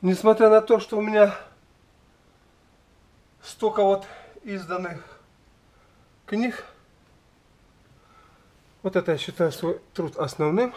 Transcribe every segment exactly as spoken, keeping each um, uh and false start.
Несмотря на то, что у меня столько вот изданных книг, вот это я считаю свой труд основным.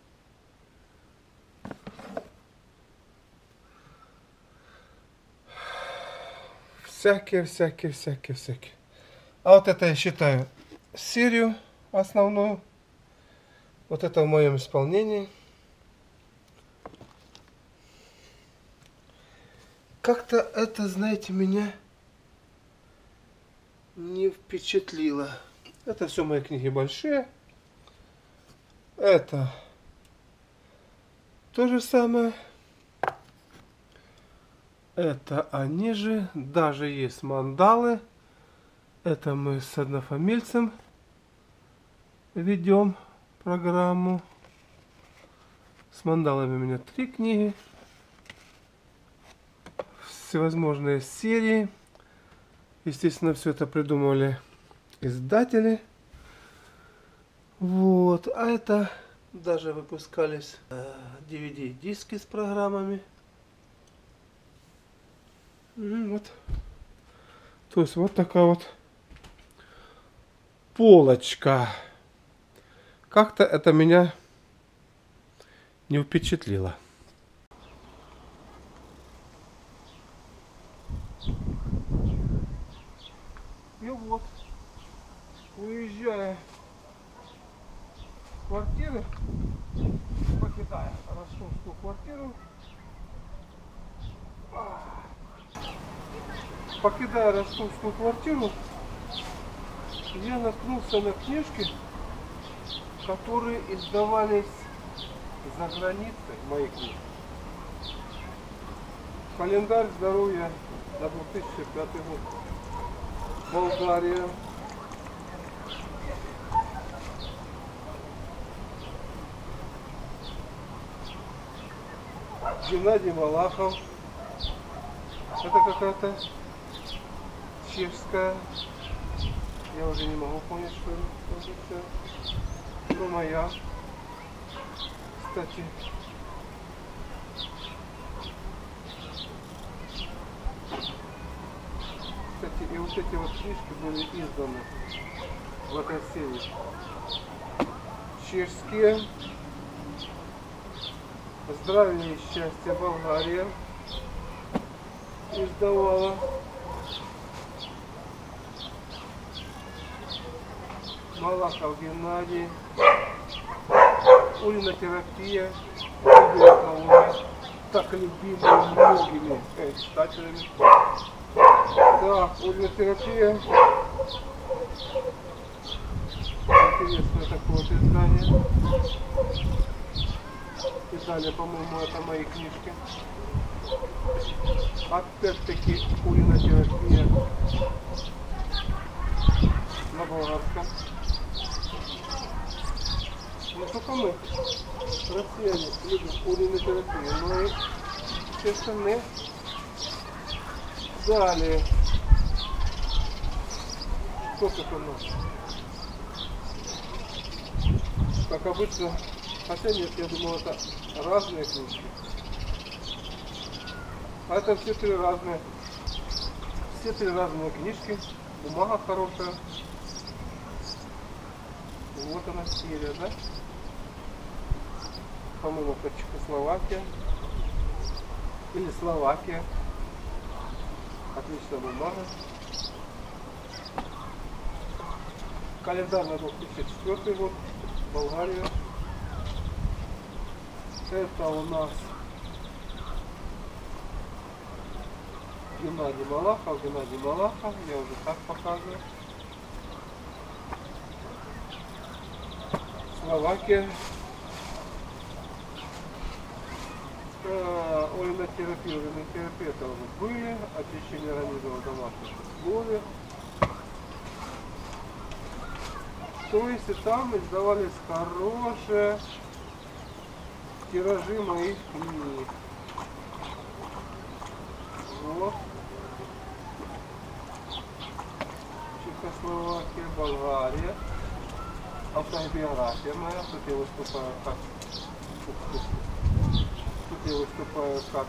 Всякие, всякие, всякие, всякие. А вот это я считаю серию основную. Вот это в моем исполнении. Как-то это, знаете, меня не впечатлило. Это все мои книги большие. Это то же самое. Это они же. Даже есть мандалы. Это мы с однофамильцем ведем программу. С мандалами у меня три книги. Всевозможные серии. Естественно, все это придумывали издатели. Вот. А это даже выпускались ди ви ди-диски с программами. Вот. То есть вот такая вот полочка. Как-то это меня не впечатлило. И вот, уезжая в квартиры, покидая ростовскую квартиру, покидая ростовскую квартиру, я наткнулся на книжки, которые издавались за границей, мои книги. Календарь здоровья на две тысячи пятый год. Болгария. Геннадий Малахов. Это какая-то чешская. Я уже не могу понять, что это. Ну, моя. Кстати. Кстати, и вот эти вот книжки были изданы в этой серии. Чешские. Здравие и счастье, Болгария издавала. Малахов Геннадий. Уринотерапия. Так любимая многими читателями. Да, уринотерапия. Интересное такое вот издание. И далее, по-моему, это мои книжки. Опять-таки уринотерапия на болгарском. Не только мы, россияне, любят уринотерапию, но и все остальные. Далее. Что это у нас? Как обычно, хотя нет, я думал, это разные книжки. А это все три разные. Все три разные книжки. Бумага хорошая. Вот она серия, да? По-моему, это Чехословакия. Или Словакия. Отличная бумага. Календарь на две тысячи четвёртый год. Болгария. Это у нас Геннадий Малахов, Геннадий Малахов, я уже так показываю. Словакия. Уринотерапия, уринотерапия это уже были, очищение организма в домашних условиях. То есть и там издавались хорошие тиражи моих книг. Вот. Чехословакия, Болгария. Автобиография моя. Тут я выступаю как... Тут я выступаю как,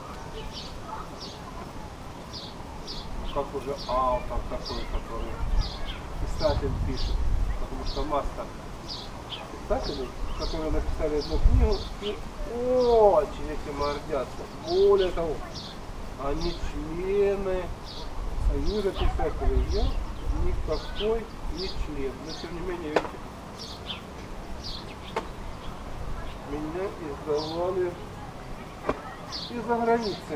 как уже автор такой, который писатель пишет, потому что масса писателей, которые написали одну книгу и очень этим гордятся. Более того, они члены Союза писателей. Я никакой не член, но тем не менее, видите, меня издавали из-за границы.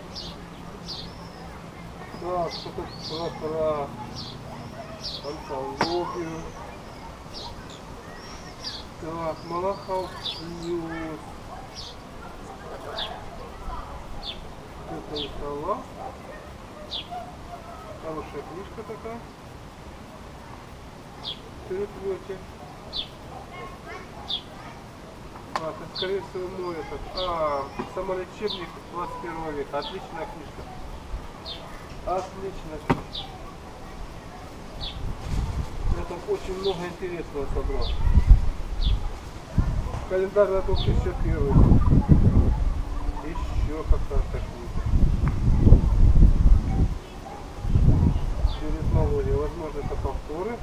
Так, что-то про, про антологию. Так, Малахов плюс. Это Никола. Хорошая книжка такая. Переплете. А, это скорее всего мой этот. А, самолечебник двадцать первого века. Отличная книжка. Отличная книжка. Я там очень много интересного собрал. Календарь на две тысячи первый. Еще какая-то книга. Ритмология. Возможно, это повторы.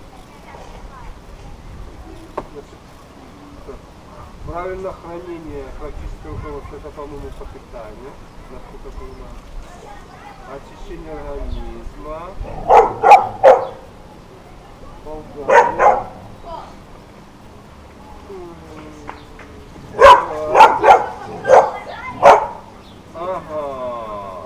Значит, правильное хранение, практическое руководство, это, по-моему, по питанию, насколько понимаю. Очищение организма. Болгария. Ага.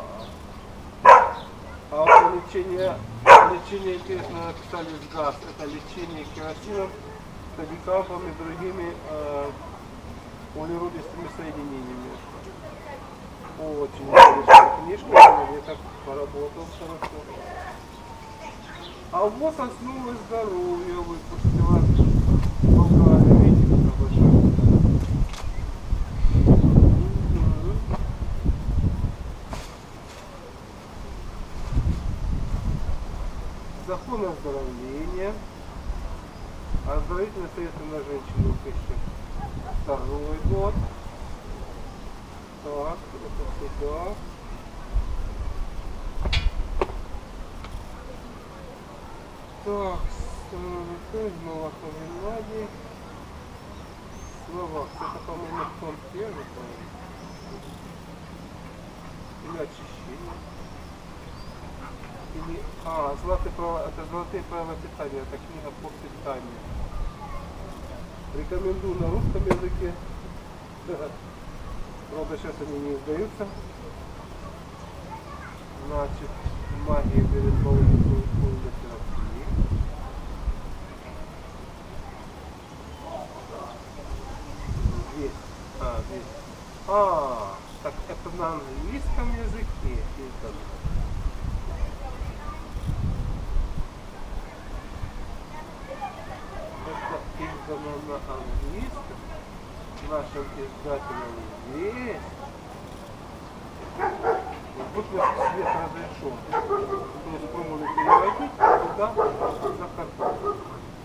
А вот лечение, лечение, интересно, написали с газ. Это лечение керосином, стадикампами и другими э, углеродистыми соединениями. Очень интересная книжка, я так поработал хорошо. А вот «Основы здоровья» выпустила Болгария. Видите, как большой. Закон оздоровления. Оздоровительные средства на женщину две тысячи второй год. Так, это сюда. Так, Малахов Геннадий. Словак. Это, по-моему, том первый, по-моему. Или очищение. Или, а, золотые правила, это золотые правила питания, это книга по питанию. Рекомендую на русском языке. Правда, сейчас они не издаются. Значит, магия перед болезнью терапии. Здесь. А, здесь. А, так это на английском языке издано. Издано на английском, нашим издателям здесь. Вот наш свет разрешен. Мы спробовали переводить туда, на картон.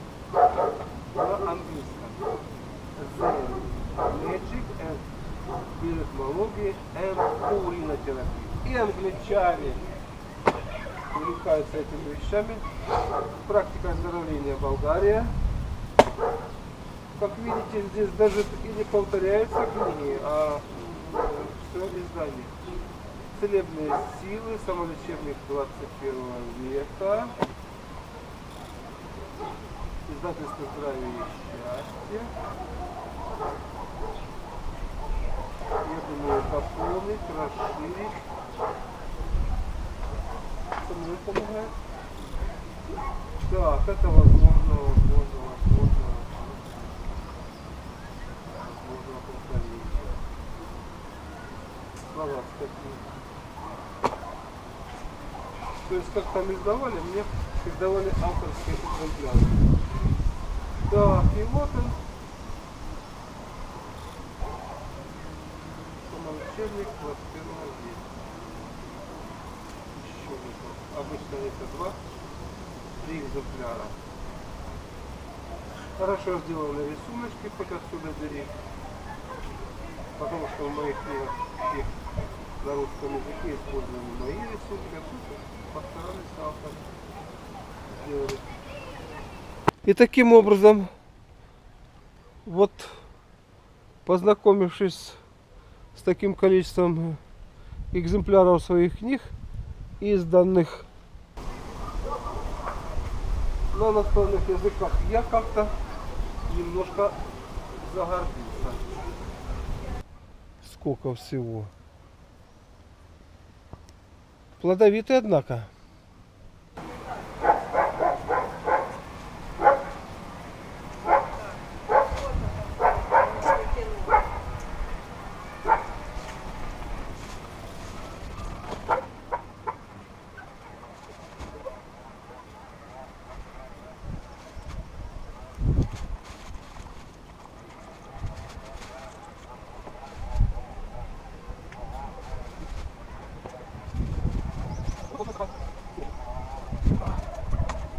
На английском. The Magic and Biotechnology and Urinotherapy. И англичане увлекаются этими вещами. Практика оздоровления Болгария. Как видите, здесь даже и не повторяются книги, а все издание. Целебные силы, самолечебник двадцать первого века. Издательство здравия и счастья. Я думаю, дополнить, расширить. Что мне помогает? Так, это возможно, возможно, возможно. Возможно, повторить. Слова, кстати. То есть, как там издавали, мне издавали авторские экземпляры. Так, и вот он. Самолечебник двадцать первого века. Еще не обычно это два. Три экземпляра. Хорошо сделаны рисуночки, хоть отсюда бери. Потому что в моих книгах практически на русском языке использованы мои рисунки, а тут постарались авторы сделали. И таким образом, вот познакомившись с таким количеством экземпляров своих книг, изданных на иностранных языках, я как-то немножко загордился. Сколько всего. Плодовитый, однако.